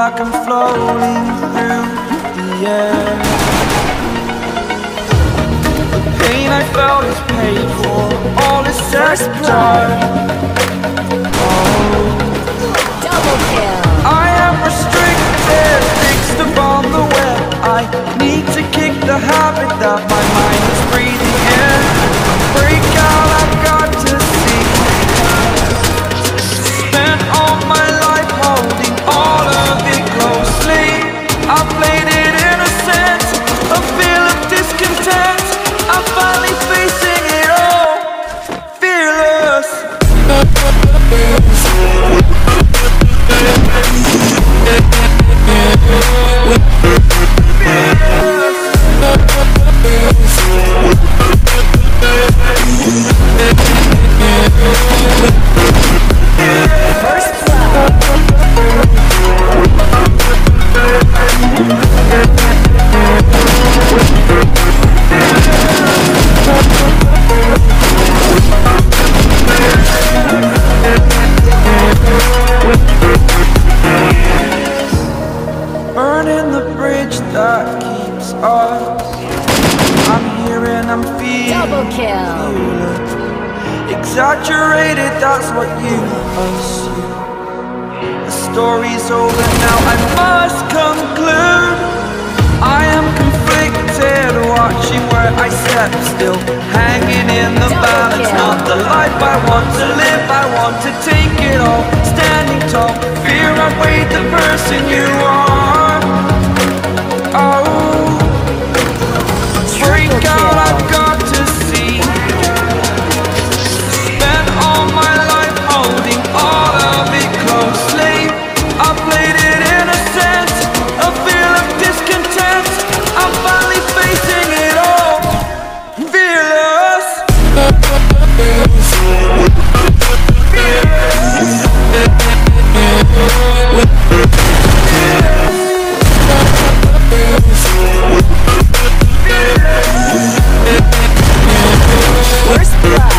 like I'm floating through the air. The pain I felt is paid for, all is said and done. Double kill. I am restricted, fixed upon the web. I need to kick the habit that my mind is breathing in. Break out, I've got to see. Spent all my life holding all of it closely. I played it innocent, a feel of discontent. I'm finally facing it all, fearless. Burning the bridge that keeps us. I'm here and I'm feeling. Double kill. Exaggerated, that's what you assume. The story's over now, I must conclude. I am conflicted, watching where I step still, hanging in the balance. Not the life I want to live, I want to take it all. Standing tall, fear I've weighed the person you are. Oh, freak out, I've got to see. Spent all my life holding all of it closely. I played it innocent, a feel of discontent. I'm finally facing it all, fearless. First blood.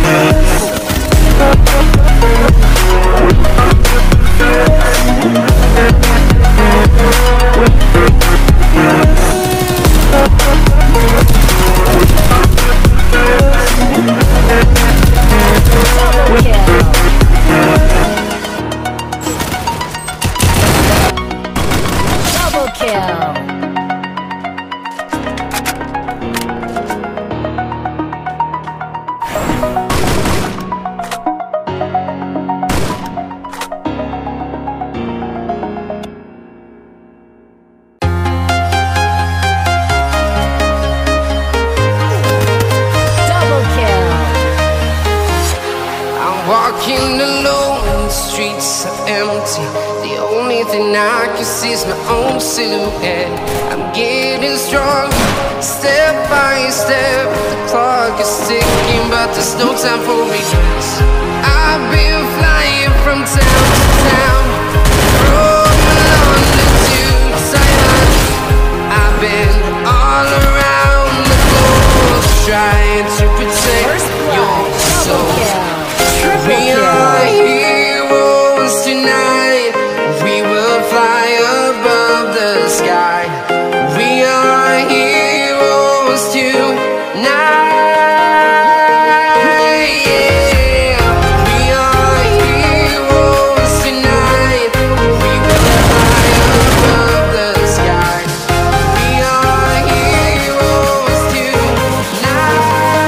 Double kill. Walking alone, the streets are empty. The only thing I can see is my own silhouette. I'm getting stronger, step by step. The clock is ticking, but there's no time for regrets. I've been flying from town to town, from London to Taiwan. I've been all around the globe, trying to protect your soul. We are heroes tonight. We will fly above the sky. We are heroes tonight. Yeah. We are heroes tonight. We will fly above the sky. We are heroes tonight.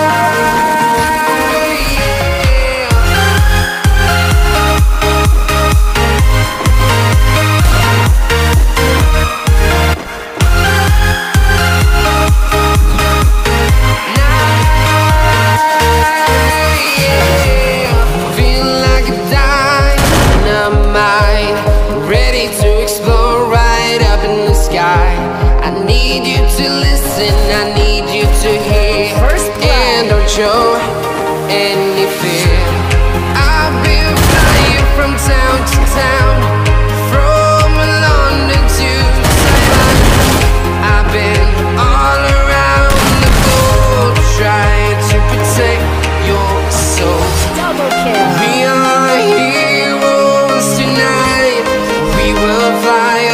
Show any fear. I've been flying from town to town, from London to Taiwan. I've been all around the globe, trying to protect your soul. Double kill. We are heroes tonight. We will fly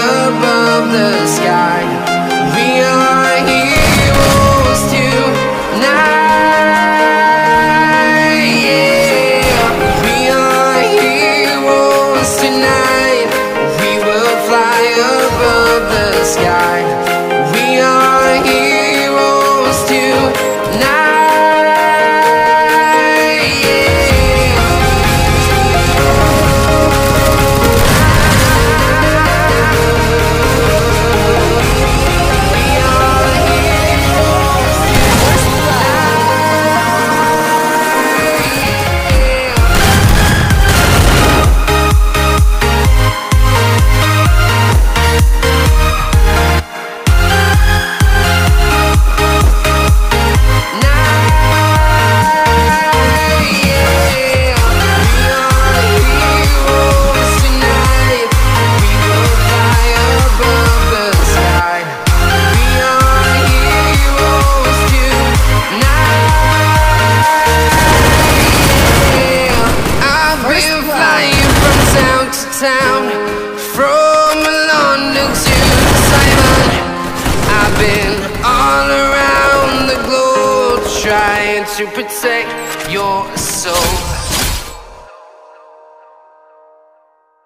to protect your soul.